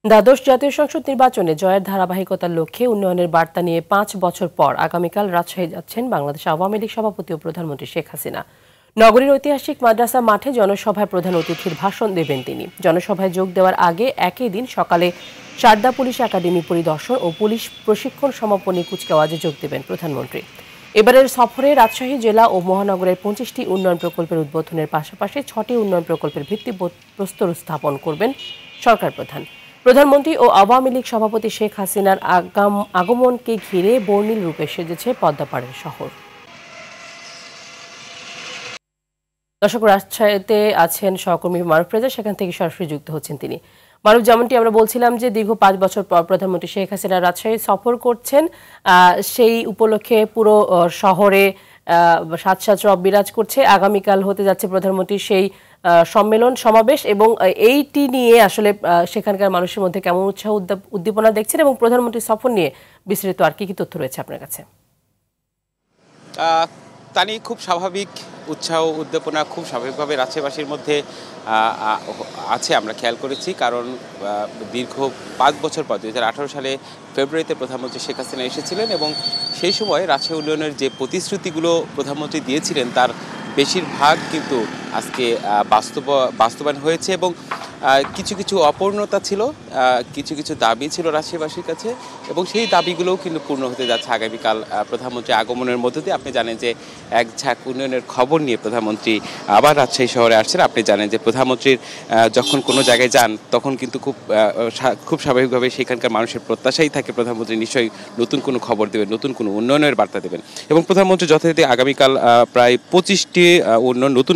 দ্বাদশ জাতীয় সংসদ নির্বাচনে জয়ের ধারাবাহিকতার লক্ষ্যে উন্নয়নের বার্তা নিয়ে ৫ বছর পর আগামীকাল রাজশাহী যাচ্ছেন বাংলাদেশ আওয়ামী লীগ সভাপতি ও প্রধানমন্ত্রী শেখ হাসিনা। নগরীর ঐতিহাসিক মাদ্রাসা মাঠে জনসভায় প্রধান অতিথির ভাষণ দেবেন তিনি। জনসভায় যোগ দেওয়ার আগে একই দিন সকালে সারদা পুলিশ একাডেমি পরিদর্শন ও পুলিশ প্রশিক্ষণ সমাপনী কুচকাওয়াজে যোগ দেবেন প্রধানমন্ত্রী। এবারের সফরে রাজশাহী জেলা ও মহানগরের ২৫টি উন্নয়ন প্রকল্পের উদ্বোধনের পাশাপাশি ৬টি উন্নয়ন প্রকল্পের ভিত্তিপ্রস্তর স্থাপন করবেন সরকার প্রধান। প্রধানমন্ত্রী ও আওয়ামী লীগ সভাপতি শেখ হাসিনার আগমনকে ঘিরে বর্ণিল রূপে সেজেছে পদ্মাপাড়ের শহর। দর্শক, রাজশাহীতে আছেন সহকর্মী মারুফ রেজা, সেখান থেকে সরাসরি যুক্ত হচ্ছেন তিনি। মারুফ, যেমনটি আমরা বলছিলাম যে দীর্ঘ ৫ বছর পর প্রধানমন্ত্রী শেখ হাসিনা রাজশাহী সফর করছেন, সেই উপলক্ষে পুরো শহরে সাজ রব বিরাজ করছে। আগামীকাল হতে যাচ্ছে প্রধানমন্ত্রীর সেই সম্মেলন সমাবেশ, এবং এইটি নিয়ে আসলে সেখানকার মানুষের মধ্যে কেমন উৎসাহ উদ্দীপনা দেখছেন এবং প্রধানমন্ত্রীর সফর নিয়ে বিস্তারিত আর কি তথ্য রয়েছে আপনার কাছে? তানি খুব স্বাভাবিক উৎসাহ উদ্দীপনা খুব স্বাভাবিকভাবে রাজশাহীবাসীর মধ্যে আছে, আমরা খেয়াল করেছি। কারণ দীর্ঘ ৫ বছর পর ২০১৮ সালে ফেব্রুয়ারিতে প্রধানমন্ত্রী শেখ হাসিনা এসেছিলেন এবং সেই সময় রাজশাহী উন্নয়নের যে প্রতিশ্রুতিগুলো প্রধানমন্ত্রী দিয়েছিলেন তার বেশিরভাগ কিন্তু আজকে বাস্তবায়ন হয়েছে। এবং কিছু কিছু অপূর্ণতা ছিল, কিছু কিছু দাবি ছিল রাজশাহীবাসীর কাছে, এবং সেই দাবিগুলোও কিন্তু পূর্ণ হতে যাচ্ছে আগামীকাল প্রধানমন্ত্রী আগমনের মধ্য দিয়ে। আপনি জানেন যে এক ঝাঁক উন্নয়নের খবর নিয়ে প্রধানমন্ত্রী আবার রাজশাহী শহরে আসছেন। আপনি জানেন যে প্রধানমন্ত্রীর যখন কোনো জায়গায় যান তখন কিন্তু খুব স্বাভাবিকভাবে সেখানকার মানুষের প্রত্যাশাই থাকে প্রধানমন্ত্রী নিশ্চয়ই নতুন কোনো খবর দেবেন, নতুন কোনো উন্নয়নের বার্তা দেবেন। এবং প্রধানমন্ত্রী যথারীতি আগামীকাল প্রায় ২৫টি উন্নয়ন নতুন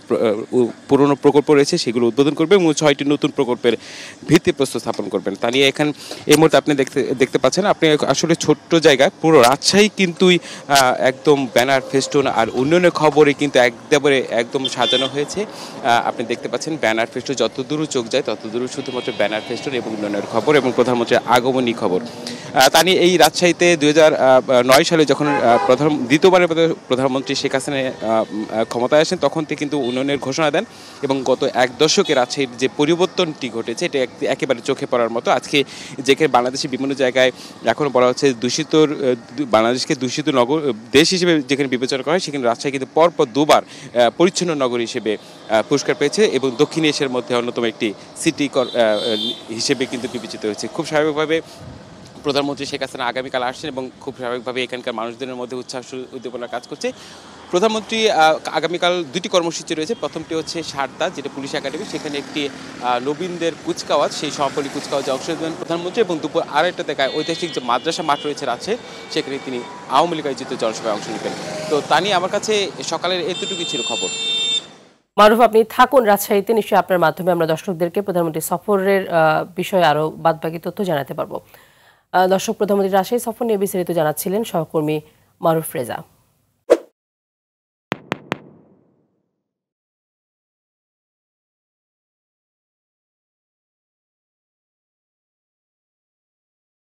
পুরনো প্রকল্প রয়েছে সেগুলো উদ্বোধন করবে এবং ৬টি নতুন প্রকল্পের ভিত্তিপ্রস্তর স্থাপন করবেন। তা নিয়ে এখন এই মুহূর্তে আপনি দেখতে পাচ্ছেন, আপনি আসলে ছোট্ট জায়গায় পুরো রাজশাহী কিন্তু একদম ব্যানার ফেস্টুন আর উন্নয়নের খবরে কিন্তু একদম সাজানো হয়েছে। আপনি দেখতে পাচ্ছেন ব্যানার ফেস্টুন, যত দূর চোখ যায় তত দূর শুধুমাত্র ব্যানার ফেস্টুন এবং উন্নয়নের খবর এবং প্রধানমন্ত্রীর আগমনী খবর। তা নিয়ে এই রাজশাহীতে ২০০৯ সালে যখন দ্বিতীয়বারের প্রধানমন্ত্রী শেখ হাসিনা ক্ষমতায় আসেন তখন থেকে কিন্তু উন্নয়নের ঘোষণা দেন এবং গত এক দশকে রাজশাহীর যে পরিবর্তনটি ঘটেছে এটা একেবারে চোখে পড়ার মতো। আজকে যেখানে বাংলাদেশের বিভিন্ন জায়গায় এখনও বলা হচ্ছে বাংলাদেশকে দূষিত নগর দেশ হিসেবে যেখানে বিবেচনা করা হয়, সেখানে রাজশাহী কিন্তু পরপর দুবার পরিচ্ছন্ন নগর হিসেবে পুরস্কার পেয়েছে এবং দক্ষিণ এশিয়ার মধ্যে অন্যতম একটি সিটি হিসেবে কিন্তু বিবেচিত হয়েছে। খুব স্বাভাবিকভাবে প্রধানমন্ত্রী শেখ হাসিনা আগামীকাল আসছেন এবং খুব স্বাভাবিকভাবে এখানকার মানুষদের মধ্যে উৎসাহ উদ্দীপনা কাজ করছে। প্রধানমন্ত্রী আগামীকাল ২টি কর্মসূচি রয়েছে। প্রথমটি হচ্ছে সারদা, যেটা পুলিশ একাডেমি, সেখানে একটি নবীনদের কুচকাওয়াজ, সেই সমাপনী কুচকাওয়াজে অংশ নেবেন প্রধানমন্ত্রী এবং দুপুর ২:৩০টায় ঐতিহাসিক যে মাদ্রাসা মাঠ রয়েছে রাজশাহী সেখানে তিনি আওয়ামী লীগ আয়োজিত জনসভায় অংশ নেবেন। তো তা নিয়ে আমার কাছে সকালের এতটুকুই ছিল খবর। মারুফ, আপনি থাকুন রাজশাহীতে, নিশ্চয়ই আপনার মাধ্যমে আমরা দর্শকদেরকে প্রধানমন্ত্রী সফরের বিষয়ে আরও বাদবাকি তথ্য জানাতে পারবো। দর্শক, প্রধানমন্ত্রী রাজশাহী সফর নিয়ে বিস্তারিত জানাচ্ছিলেন সহকর্মী মারুফ রেজা।